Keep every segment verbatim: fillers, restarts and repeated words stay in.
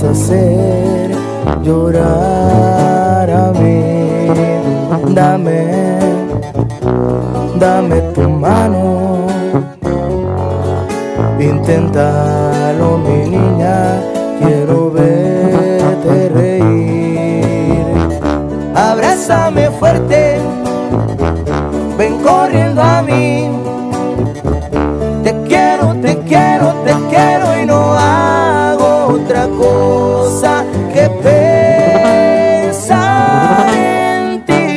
hacer llorar a mí. Dame, dame tu mano, inténtalo mi niña, quiero verte reír. Abrázame fuerte, ven corriendo a mí. Te quiero, te quiero, te quiero y no hago otra cosa que pensar en ti.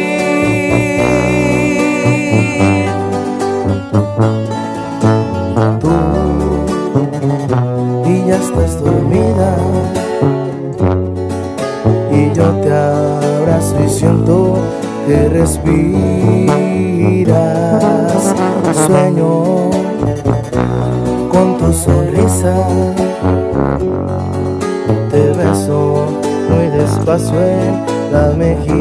Tú y ya estás dormida y yo te abrazo y siento que respiras. Sueño con tu sonrisa, te beso muy despacio en las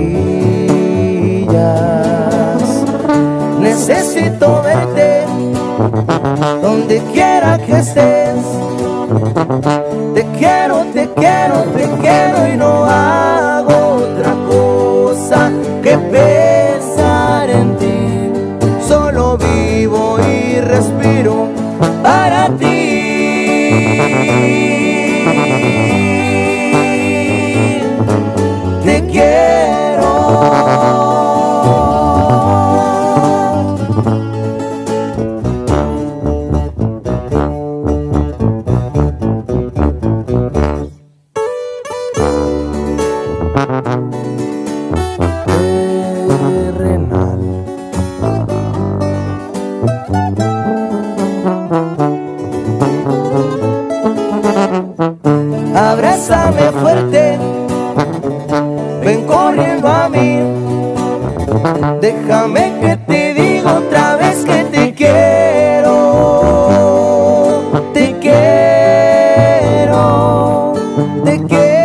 mejillas. Necesito verte donde quiera que estés. Te quiero, te quiero, te quiero y no hago otra cosa que pensar en ti. Solo vivo y respiro para ti. Te quiero. Terrenal. Abrázame fuerte, ven corriendo a mí. Déjame que te diga otra vez que te quiero. Te quiero, te quiero.